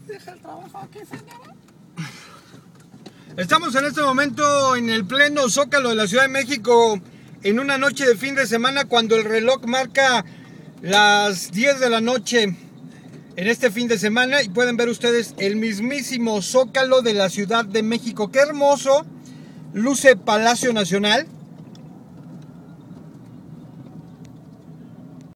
Deja el trabajo aquí, señora. Estamos en este momento en el pleno Zócalo de la Ciudad de México, en una noche de fin de semana, cuando el reloj marca las 10 de la noche en este fin de semana, y pueden ver ustedes el mismísimo Zócalo de la Ciudad de México. ¡Qué hermoso luce Palacio Nacional!